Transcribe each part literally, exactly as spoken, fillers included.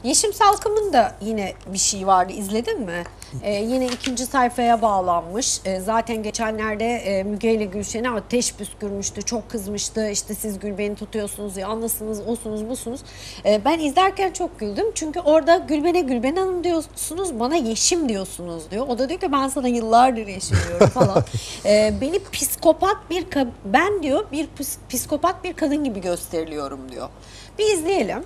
Yeşim Salkım'ın da yine bir şey vardı, izledin mi? Ee, yine ikinci sayfaya bağlanmış. Ee, zaten geçenlerde e, Müge ile Gülşen'e ateş püskürmüştü, çok kızmıştı. İşte siz Gül beni tutuyorsunuz, yalnızsınız, osunuz, busunuz. Ee, ben izlerken çok güldüm. Çünkü orada Gülben'e Gülben Hanım diyorsunuz, bana Yeşim diyorsunuz diyor. O da diyor ki ben sana yıllardır Yeşim diyorum falan. Ee, beni psikopat bir, ben diyor bir psikopat bir kadın gibi gösteriliyorum diyor. Bir izleyelim.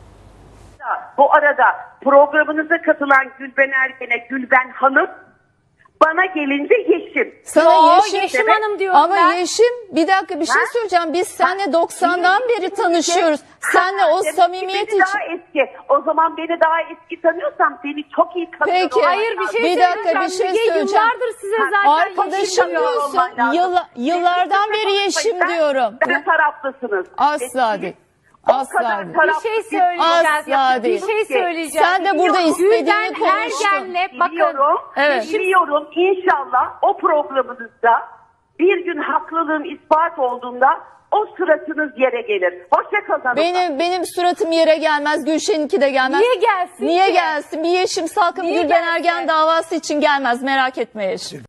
Bu arada programınıza katılan Gülben Ergen'e Gülben Hanım, bana gelince Yeşim. Sana Oo, Yeşim, Yeşim evet. Hanım diyorum Ama ben. Yeşim, bir dakika bir şey Ha? söyleyeceğim. Biz seninle doksandan beri Yeşim tanışıyoruz. Seninle o Demek ki samimiyet beni için. daha eski. O zaman beni daha eski tanıyorsam seni çok iyi tanıyorum. Peki. Hayır bir şey Bir dakika, söyleyeceğim. bir şey Müge söyleyeceğim. yıllardır size zaten Arkadaşım Yeşim diyor. diyorsun. olman lazım. Yılla, yıllardan beri Yeşim Ben- diyorum. Ben taraflısınız. Asla değil. O Asla kadar değil. taraflı Bir şey bir- söyleyeceğim. Asla değil. Bir şey söyleyeceğim. Sen de burada istediğini Gülben konuştun. Ergen'le bakın. Biliyorum, Evet. biliyorum. İnşallah o programınızda bir gün haklılığım ispat olduğunda o suratınız yere gelir. Hoşça kalın. Benim benim suratım yere gelmez, Gülşen'inki de gelmez. Niye gelsin Niye ki? gelsin? Bir Yeşim Salkım Niye Gülben gelsin? Ergen davası için gelmez, merak etme Yeşim.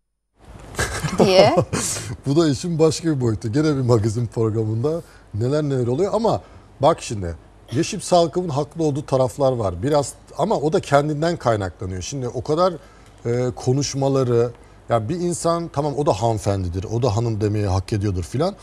diye. Bu da işin başka bir boyutu. Gene bir magazin programında neler neler oluyor ama bak şimdi Yeşim Salkım'ın haklı olduğu taraflar var. Biraz ama o da kendinden kaynaklanıyor. Şimdi o kadar e, konuşmaları, yani bir insan tamam o da hanımefendidir, o da hanım demeye hak ediyordur filan.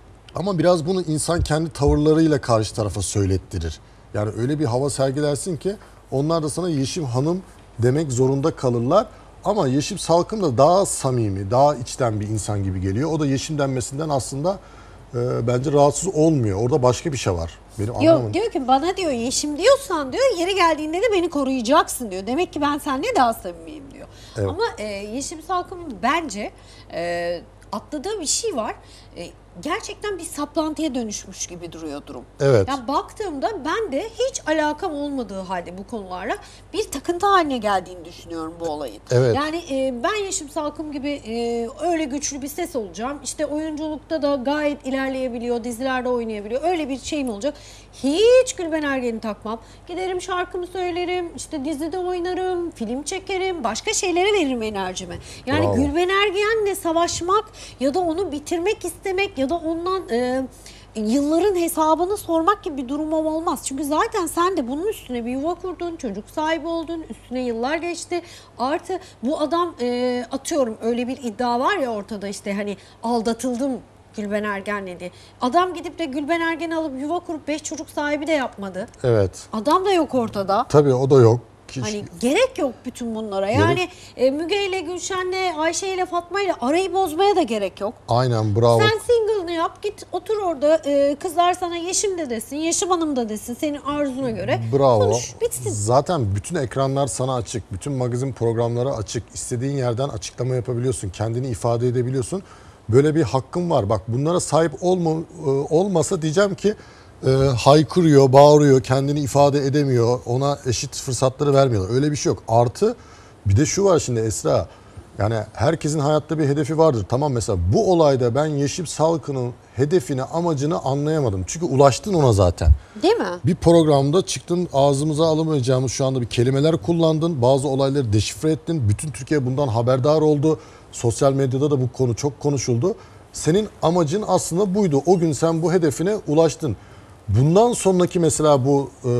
Ama biraz bunu insan kendi tavırlarıyla karşı tarafa söylettirir. Yani öyle bir hava sergilersin ki onlar da sana Yeşim Hanım demek zorunda kalırlar. Ama Yeşim Salkım da daha samimi, daha içten bir insan gibi geliyor. O da Yeşim denmesinden aslında e, bence rahatsız olmuyor. Orada başka bir şey var. Benim anlamadım. Yok, diyor ki bana diyor Yeşim diyorsan diyor yeri geldiğinde de beni koruyacaksın diyor. Demek ki ben seninle daha samimiyim diyor. Evet. Ama e, Yeşim Salkım'ın bence e, atladığı bir şey var. E, gerçekten bir saplantıya dönüşmüş gibi duruyor durum. Evet. Yani baktığımda ben de hiç alakam olmadığı halde bu konularla bir takıntı haline geldiğini düşünüyorum bu olayın. Evet. Yani e, ben Yeşim Salkım gibi e, öyle güçlü bir ses olacağım. İşte oyunculukta da gayet ilerleyebiliyor, dizilerde oynayabiliyor. Öyle bir şeyim olacak. Hiç Gülben Ergen'i takmam. Giderim şarkımı söylerim, işte dizide oynarım, film çekerim, başka şeylere veririm enerjimi. Yani Bravo. Gülben Ergen'le savaşmak ya da onu bitirmek istemek ya da ondan e, yılların hesabını sormak gibi bir durumum olmaz. Çünkü zaten sen de bunun üstüne bir yuva kurdun, çocuk sahibi oldun, üstüne yıllar geçti. Artı bu adam e, atıyorum öyle bir iddia var ya ortada, işte hani aldatıldım Gülben Ergen'le diye. Adam gidip de Gülben Ergen'i alıp yuva kurup beş çocuk sahibi de yapmadı. Evet. Adam da yok ortada. Tabii o da yok. Hiç- Hani gerek yok bütün bunlara. Yani e, Müge ile Gülşen'le, Ayşe ile Fatma ile arayı bozmaya da gerek yok. Aynen, bravo. Sen single'ını yap, git otur orada, e, kızlar sana Yeşim de desin, Yeşim Hanım da desin senin arzuna göre. Bravo. Konuş, bitsin. Zaten bütün ekranlar sana açık. Bütün magazin programları açık. İstediğin yerden açıklama yapabiliyorsun. Kendini ifade edebiliyorsun. Böyle bir hakkın var. Bak bunlara sahip olma, e, olmasa diyeceğim ki e, haykırıyor, bağırıyor, kendini ifade edemiyor. Ona eşit fırsatları vermiyorlar. Öyle bir şey yok. Artı bir de şu var şimdi Esra. Yani herkesin hayatta bir hedefi vardır. Tamam, mesela bu olayda ben Yeşim Salkım'ın hedefini, amacını anlayamadım. Çünkü ulaştın ona zaten. Değil mi? Bir programda çıktın, ağzımıza alamayacağımız şu anda bir kelimeler kullandın. Bazı olayları deşifre ettin. Bütün Türkiye bundan haberdar oldu. Sosyal medyada da bu konu çok konuşuldu. Senin amacın aslında buydu. O gün sen bu hedefine ulaştın. Bundan sonraki mesela bu e,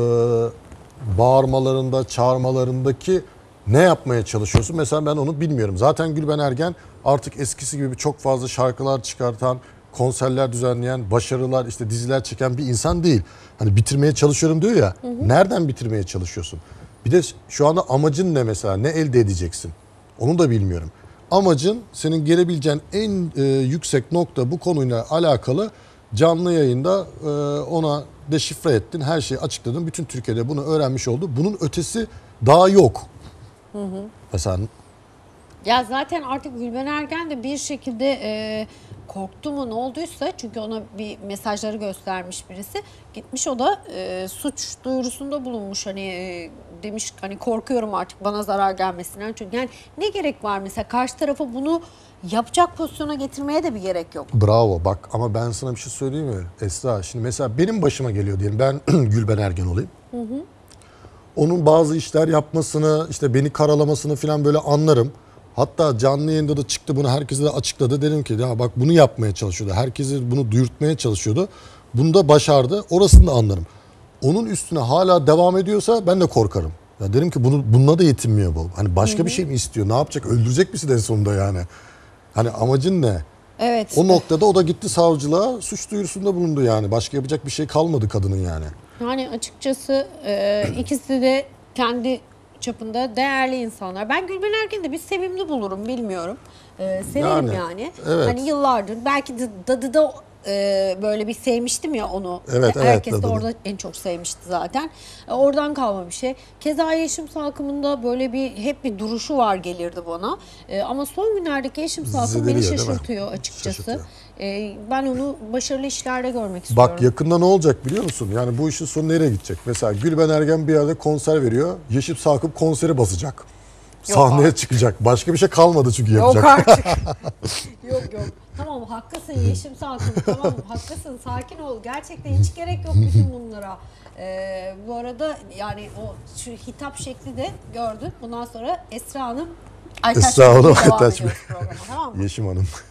bağırmalarında, çağırmalarındaki ne yapmaya çalışıyorsun? Mesela ben onu bilmiyorum. Zaten Gülben Ergen artık eskisi gibi çok fazla şarkılar çıkartan, konserler düzenleyen, başarılar, işte diziler çeken bir insan değil. Hani bitirmeye çalışıyorum diyor ya. Hı hı. Nereden bitirmeye çalışıyorsun? Bir de şu anda amacın ne mesela? Ne elde edeceksin? Onu da bilmiyorum. Amacın, senin gelebileceğin en e, yüksek nokta bu konuyla alakalı canlı yayında e, ona deşifre ettin. Her şeyi açıkladın. Bütün Türkiye'de bunu öğrenmiş oldu. Bunun ötesi daha yok. Hı hı. Mesela Ya zaten artık Gülben Ergen de bir şekilde e, korktu mu ne olduysa, çünkü ona bir mesajları göstermiş birisi, gitmiş o da e, suç duyurusunda bulunmuş, hani e, demiş hani korkuyorum artık bana zarar gelmesinden. Çünkü yani ne gerek var mesela, karşı tarafa bunu yapacak pozisyona getirmeye de bir gerek yok. bravo bak, ama ben sana bir şey söyleyeyim mi Esra? Şimdi mesela benim başıma geliyor diyelim, ben Gülben Ergen olayım. Hı hı. onun bazı işler yapmasını, işte beni karalamasını falan böyle anlarım. Hatta canlı yayında da çıktı, bunu herkese de açıkladı. Dedim ki ya bak bunu yapmaya çalışıyordu. Herkesi bunu duyurtmaya çalışıyordu. Bunu da başardı. Orasını da anlarım. Onun üstüne hala devam ediyorsa ben de korkarım. Ya derim ki bunu bununla da yetinmiyor bu. Hani başka Hı-hı. bir şey mi istiyor? Ne yapacak? Öldürecek misin en sonunda yani? Hani amacın ne? Evet. O noktada o da gitti savcılığa, suç duyurusunda bulundu yani. Başka yapacak bir şey kalmadı kadının yani. Yani açıkçası e, ikisi de kendi çapında değerli insanlar. Ben Gülben Ergen'i de bir sevimli bulurum, bilmiyorum. E, severim yani. yani. Evet. Hani yıllardır belki de Dadı'da e, böyle bir sevmiştim ya onu. Evet, evet, Herkes de Dadı'da. orada en çok sevmişti zaten. E, oradan kalma bir şey. Keza Yeşim Salkım'ında böyle bir hep bir duruşu var gelirdi bana. E, ama son günlerdeki Yeşim Salkım beni Zedeliyor, değil mi? şaşırtıyor açıkçası. Şaşırtıyor. E, ben onu başarılı işlerde görmek istiyorum. Bak yakında ne olacak biliyor musun? Yani bu işin sonu nereye gidecek? Mesela Gülben Ergen bir yerde konser veriyor. Yeşim Salkım konseri basacak. Sahneye artık. çıkacak. Başka bir şey kalmadı çünkü Yok yapacak. artık. yok yok. Tamam haklısın Yeşim Salkım. Tamam haklısın. Sakin ol. Gerçekten hiç gerek yok bütün bunlara. Ee, bu arada yani o şu hitap şekli de gördün. Bundan sonra Esra Hanım Aytaç Esra Hanım, Bey'le devam Aytaç ediyoruz programa, tamam mı? Yeşim Hanım.